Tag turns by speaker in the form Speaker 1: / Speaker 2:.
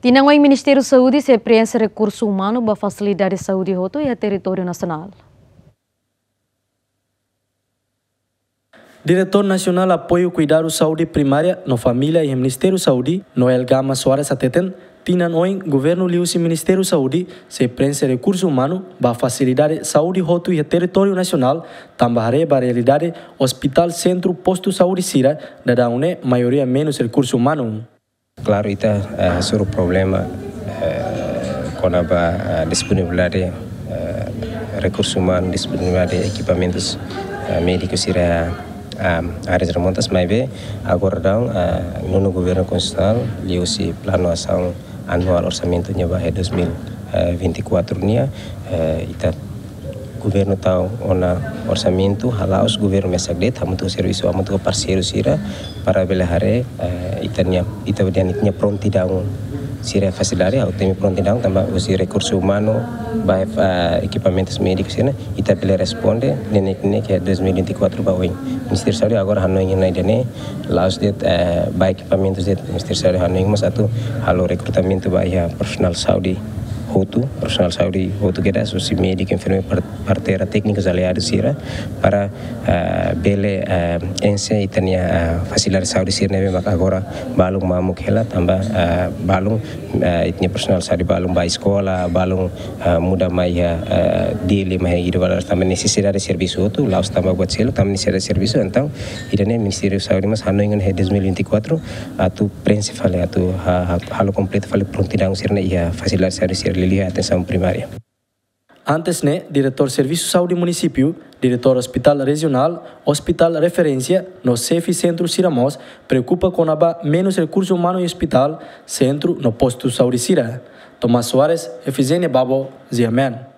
Speaker 1: Tinang o Ministério da Saúde se preenche recurso humano para facilidade de saúde roto e a território nacional.
Speaker 2: Diretor Nacional Apoio Cuidado Saúde Primária no Família e Ministério da Saúde, Noel Gama Soares Ateten, Tinan oin Governo Liusi Ministério da Saúde se preenche recurso humano para facilidade saúde roto e território nacional, também para a realidade Hospital Centro Posto Saúde Sira, da une maioria menos recurso humano.
Speaker 3: Claro, itu suruh problema a disponibilidade recursos humanos, disponibilidade equipamentos médicos sira áreas remotas, mas agora no governo constitucional liusi plano ação anual orçamento nya bahia 2024 nia ita governo tahu ona orçamento halaus governo mesagdet hamutu serviço hamutu parceiro sira para belahare ita bedianitnya prontidão sira facilidade ao temi prontidão também os recursos humanos baik equipamentos médicos sira ita bele responde nene que 2024 bawin Ministério da Saúde agora hanoing na idene laus det baik equipamentos det Ministério da Saúde hanoing mas atu halo recrutamento baik profissional saúde profissional saúde hotu que dá soci médico enfermeiro parteira técnicos aliados sira para bele ense itania facilidade saúde sira neve mak agora balung mamuk hela tambah balung itnia profissional saúde balung ba escola balung muda maya dili maya ido balas tambah necessidade de serviço hotu laos tambah buat selo tambah necessidade de serviço então idane Ministério da Saúde mas hanoingan 2024 atu principal atu halo completo fale prontidão sira ia facilidade saúde sira atenção primária.
Speaker 2: Antes, diretor Serviço de Saúde Município, diretor Hospital Regional, Hospital Referência, no CEF Centro Siramos, preocupa com menos recursos humanos em hospital, centro, no posto de saúde Sira. Tomás Soares, FZN Babo, Ziamen.